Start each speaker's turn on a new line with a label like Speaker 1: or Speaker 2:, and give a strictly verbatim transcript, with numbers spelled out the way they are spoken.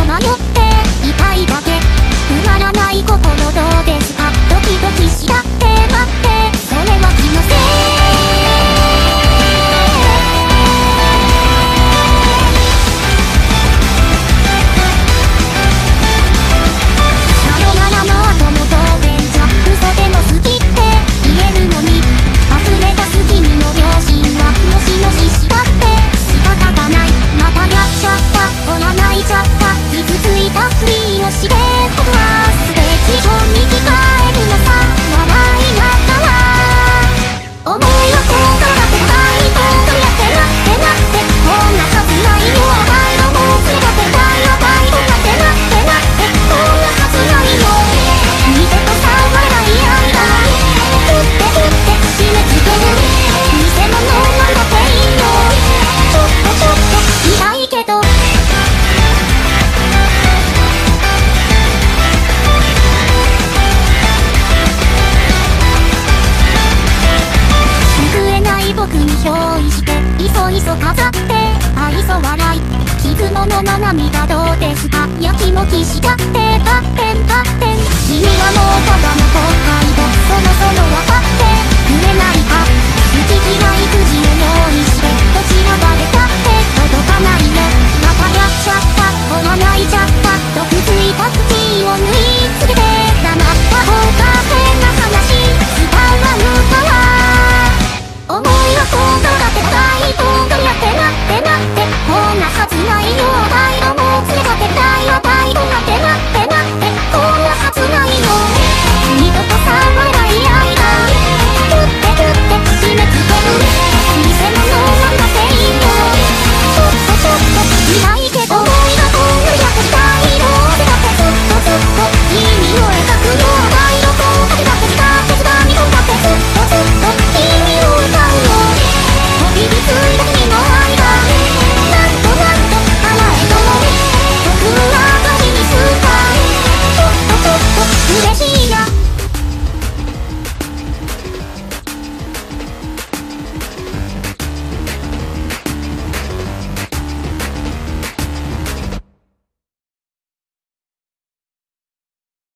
Speaker 1: 迷っていたいだけ。埋まらない心どうですか。ドキドキしたって待って、それは気のせい。さよならの後も当然じゃ、嘘でも好きって言えるのに、溢れ出す君の良心はのしのししたって仕方がない。またやっちゃった、ほら泣いちゃった、傷ついたふりをして僕はステージ上に着替えるのさ。笑いながら思いはこうだらけない。どうやってなってなってこんなはずないよ。甘いのもうすべてたいやばい。どうやってなってなってこんなはずないよ。見てとさ笑い合いだ。振って振って締め付ける偽物なんだっていいの。ちょっとちょっと痛いけど救えない僕に憑依していそいそ飾って愛想笑い傷物の涙どうですか。やきもきしちゃってパッテンパッテン。君はもうただの後悔でそろそろ分かってくれないか。好き嫌いくじを用意してどちらが出たって届かないね。またやっちゃった